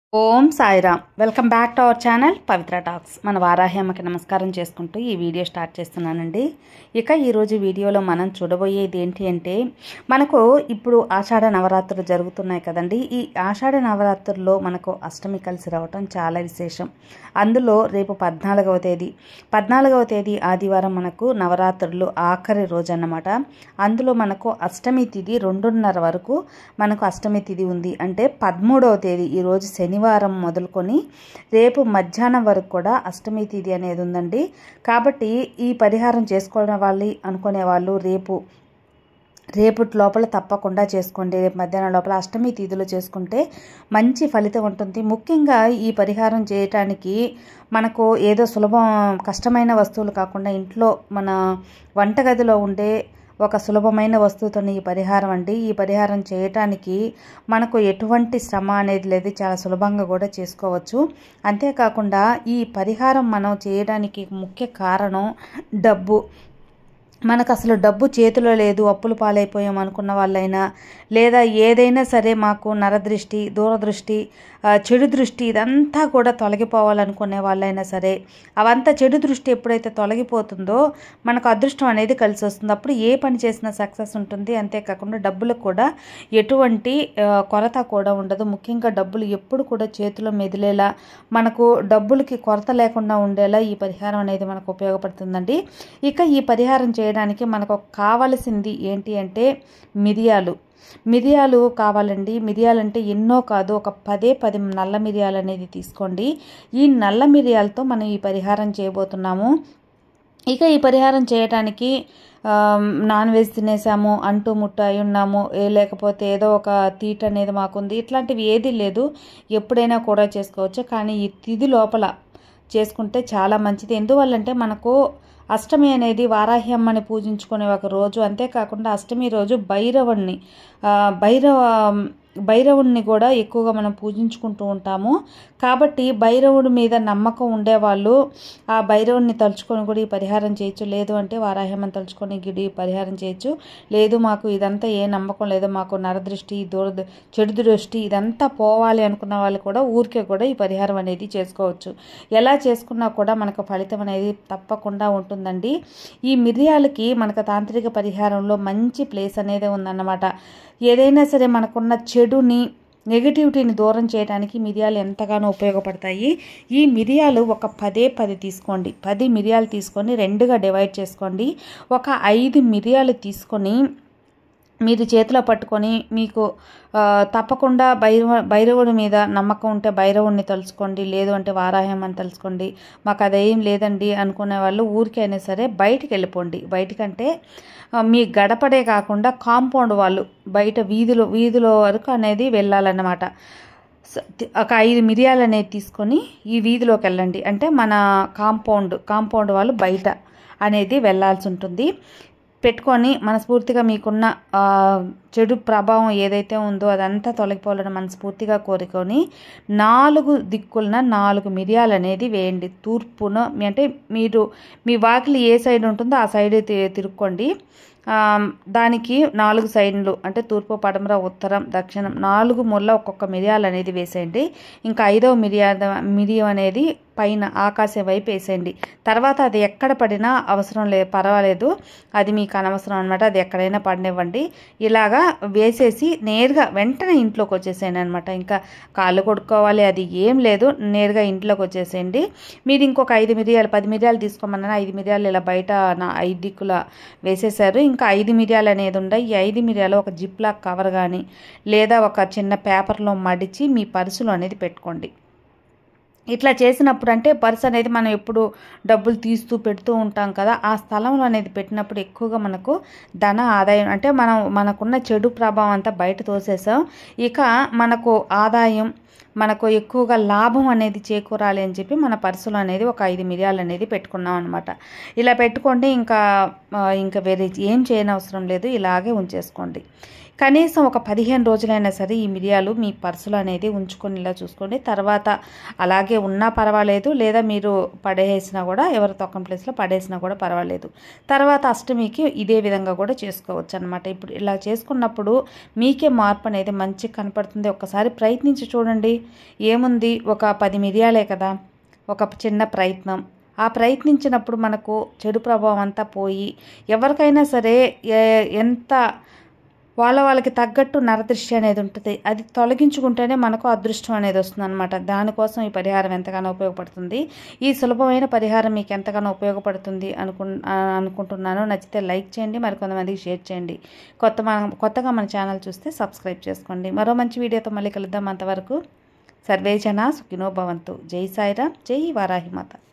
Om Sairam. Welcome back to our channel Pavitra talks. మన వారాహి అమ్మకి నమస్కారం చేసుకుంటూ ఈ వీడియో స్టార్ట్ చేస్తున్నానండి. ఇక ఈరోజు వీడియోలో మనం చూడబోయేది ఏంటి అంటే, మనకు ఇప్పుడు ఆషాఢ నవరాత్రులు జరుగుతున్నాయి కదండి. ఈ ఆషాఢ నవరాత్రుల్లో మనకు అష్టమి కలిసి రావటం చాలా విశేషం. అందులో రేపు 14వ తేదీ ఆదివారం మనకు నవరాత్రులు ఆఖరి రోజు అన్నమాట. అందులో మనకు అష్టమి తిథి 2:30 వరకు మనకు అష్టమి తిథి ఉంది. అంటే 13వ తేదీ ఈరోజు శనివారం మొదలుకొని రేపు మధ్యాహ్నం వరకు కూడా అష్టమి తిథి అనేది ఉందండి. కాబట్టి ఈ పరిహారం చేసుకోవడం అనుకునే వాళ్ళు రేపటి లోపల తప్పకుండా చేసుకోండి. రేపు మధ్యాహ్నం లోపల అష్టమి తిథిలో చేసుకుంటే మంచి ఫలితం ఉంటుంది. ముఖ్యంగా ఈ పరిహారం చేయటానికి మనకు ఏదో కష్టమైన వస్తువులు కాకుండా ఇంట్లో మన వంటగదిలో ఉండే ఒక సులభమైన వస్తువుతో ఈ పరిహారం అండి. ఈ పరిహారం చేయటానికి మనకు ఎటువంటి శ్రమ అనేది లేదు, చాలా సులభంగా కూడా చేసుకోవచ్చు. అంతేకాకుండా ఈ పరిహారం మనం చేయడానికి ముఖ్య కారణం డబ్బు. మనకు అసలు డబ్బు చేతిలో లేదు, అప్పులు పాలైపోయాం అనుకున్న వాళ్ళైనా, లేదా ఏదైనా సరే మాకు నరదృష్టి, దూరదృష్టి, చెడు దృష్టి ఇదంతా కూడా తొలగిపోవాలనుకునే వాళ్ళైనా సరే, అవంతా చెడు దృష్టి ఎప్పుడైతే తొలగిపోతుందో మనకు అదృష్టం అనేది కలిసి వస్తుంది. అప్పుడు ఏ పని చేసినా సక్సెస్ ఉంటుంది. అంతేకాకుండా డబ్బులకు కూడా ఎటువంటి కొరత కూడా ఉండదు. ముఖ్యంగా డబ్బులు ఎప్పుడు కూడా చేతిలో మెదిలేలా, మనకు డబ్బులకి కొరత లేకుండా ఉండేలా ఈ పరిహారం అనేది మనకు ఉపయోగపడుతుందండి. ఇక ఈ పరిహారం చేయడానికి మనకు కావలసింది ఏంటి అంటే మిరియాలు కావాలండి. మిరియాలు అంటే ఎన్నో కాదు, ఒక 10 నల్ల మిరియాలు అనేది తీసుకోండి. ఈ నల్ల మిరియాలతో మనం ఈ పరిహారం చేయబోతున్నాము. ఇక ఈ పరిహారం చేయడానికి నాన్ వెజ్ తినేసాము, అంటూ ముట్టు అయి ఉన్నాము, లేకపోతే ఏదో ఒక తీట అనేది మాకుంది, ఇట్లాంటివి ఏది లేదు, ఎప్పుడైనా కూడా చేసుకోవచ్చు. కానీ ఈ తిథి లోపల చేసుకుంటే చాలా మంచిది. ఎందువల్లంటే మనకు అష్టమి అనేది వారాహి అమ్మని పూజించుకునే ఒక రోజు. అంతేకాకుండా అష్టమి రోజు భైరవుణ్ణి కూడా ఎక్కువగా మనం పూజించుకుంటూ ఉంటాము. కాబట్టి భైరవుడి మీద నమ్మకం ఉండేవాళ్ళు ఆ భైరవుడిని తలుచుకొని కూడా ఈ పరిహారం చేయొచ్చు. లేదు అంటే వారాహ్యమని తలుచుకొని ఈ పరిహారం చేయొచ్చు. లేదు మాకు ఇదంతా ఏ నమ్మకం లేదు, మాకు నరదృష్టి, చెడు దృష్టి ఇదంతా పోవాలి అనుకున్న వాళ్ళు కూడా ఊరికే కూడా ఈ పరిహారం అనేది చేసుకోవచ్చు. ఎలా చేసుకున్నా కూడా మనకు ఫలితం అనేది తప్పకుండా ఉంటుందండి. ఈ మిరియాలకి మనకు తాంత్రిక పరిహారంలో మంచి ప్లేస్ అనేది ఉందన్నమాట. ఏదైనా సరే మనకున్న చెడుని, నెగిటివిటీని దూరం చేయడానికి మిరియాలు ఎంతగానో ఉపయోగపడతాయి. ఈ మిరియాలు ఒక 10 తీసుకోండి. 10 మిరియాలు తీసుకొని 2గా డివైడ్ చేసుకోండి. ఒక 5 మిరియాలు తీసుకొని మీరు చేతిలో పట్టుకొని, మీకు తప్పకుండా భైరవుడి మీద నమ్మకం ఉంటే భైరవుడిని తలుచుకోండి, లేదు అంటే వారాహ్యమని తలుచుకోండి. మాకు అదేం లేదండి అనుకునే వాళ్ళు ఊరికైనా సరే బయటికి వెళ్ళిపోండి. బయటికంటే మీ గడపడే కాకుండా కాంపౌండ్ వాళ్ళు బయట వీధిలో వరకు అనేది వెళ్ళాలన్నమాట. ఒక 5 మిరియాలు అనేది తీసుకొని ఈ వీధిలోకి వెళ్ళండి. అంటే మన కాంపౌండ్ వాళ్ళు బయట అనేది వెళ్ళాల్సి ఉంటుంది. పెట్టుకొని మనస్ఫూర్తిగా మీకున్న చెడు ప్రభావం ఏదైతే ఉందో అదంతా తొలగిపోవాలని మనస్ఫూర్తిగా కోరుకొని 4 దిక్కులన 4 మిరియాలు అనేది వేయండి. తూర్పున అంటే మీ వాకిలి ఏ సైడ్ ఉంటుందో ఆ సైడ్ తిరుక్కోండి. దానికి 4 సైడ్లు అంటే తూర్పు, పడమర, ఉత్తరం, దక్షిణం 4 మూల ఒక్కొక్క మిరియాలు అనేది వేసేయండి. ఇంకా 5వ మిరియం అనేది పైన ఆకాశం వైపు వేసేయండి. తర్వాత అది ఎక్కడ పడినా అవసరం లేదు, పర్వాలేదు, అది మీకు అనవసరం అనమాట. అది ఎక్కడైనా పడినివ్వండి. ఇలాగా వేసేసి నేరుగా వెంటనే ఇంట్లోకి వచ్చేసేయండి అనమాట. ఇంకా కాళ్ళు కొడుకోవాలి అది ఏం లేదు, నేరుగా ఇంట్లోకి వచ్చేసేయండి. మీరు ఇంకొక 10 మిరియాలు తీసుకోమన్నా 5 మిరియాలు ఇలా బయట 5 దిక్కుల వేసేసారు. ఇంకా 5 మిరియాలు అనేది ఉన్నాయి. ఈ 5 మిరియాలు ఒక జిప్లాక్ కవర్ కానీ లేదా ఒక చిన్న పేపర్లో మడిచి మీ పర్సులో అనేది పెట్టుకోండి. ఇట్లా చేసినప్పుడు అంటే పర్స్ అనేది మనం ఎప్పుడు డబ్బులు తీస్తూ పెడుతూ ఉంటాం కదా, ఆ స్థలంలో అనేది పెట్టినప్పుడు ఎక్కువగా మనకు ధన ఆదాయం అంటే మనకున్న చెడు ప్రభావం అంతా బయట తోసేసాం. ఇక మనకు ఆదాయం, మనకు ఎక్కువగా లాభం అనేది చేకూరాలి అని చెప్పి మన పర్సులో అనేది ఒక 5 మిరియాలు అనేది పెట్టుకున్నాం అనమాట. ఇలా పెట్టుకోండి. ఇంకా వేరే ఏం చేయనవసరం లేదు, ఇలాగే ఉంచేసుకోండి. కనీసం ఒక 15 రోజులైనా సరే ఈ మిరియాలు మీ పర్సులో అనేది ఉంచుకునేలా చూసుకోండి. తర్వాత అలాగే ఉన్నా పర్వాలేదు, లేదా మీరు పడేసినా కూడా ఎవరి తొక్కని ప్లేస్లో పడేసినా కూడా పర్వాలేదు. తర్వాత అష్టమికి ఇదే విధంగా కూడా చేసుకోవచ్చు అనమాట. ఇప్పుడు ఇలా చేసుకున్నప్పుడు మీకే మార్పు అనేది మంచిగా కనపడుతుంది. ఒక్కసారి ప్రయత్నించి చూడండి. ఏముంది, ఒక 10 మిరియాలే కదా, ఒక చిన్న ప్రయత్నం. ఆ ప్రయత్నించినప్పుడు మనకు చెడు ప్రభావం అంతా పోయి ఎవరికైనా సరే ఎంత వాళ్ళకి తగ్గట్టు నరదృష్టి అనేది ఉంటుంది. అది తొలగించుకుంటేనే మనకు అదృష్టం అనేది వస్తుంది అనమాట. దానికోసం ఈ పరిహారం ఎంతగానో ఉపయోగపడుతుంది. ఈ సులభమైన పరిహారం మీకు ఎంతగానో ఉపయోగపడుతుంది అనుకుంటున్నాను. నచ్చితే లైక్ చేయండి, మరికొంతమందికి షేర్ చేయండి. కొత్తగా మన ఛానల్ చూస్తే సబ్స్క్రైబ్ చేసుకోండి. మరో మంచి వీడియోతో మళ్ళీ కలుద్దాం. అంతవరకు సర్వే జనా సుఖినో భవంతు. జై సాయిరామ్, జై వారాహిమాత.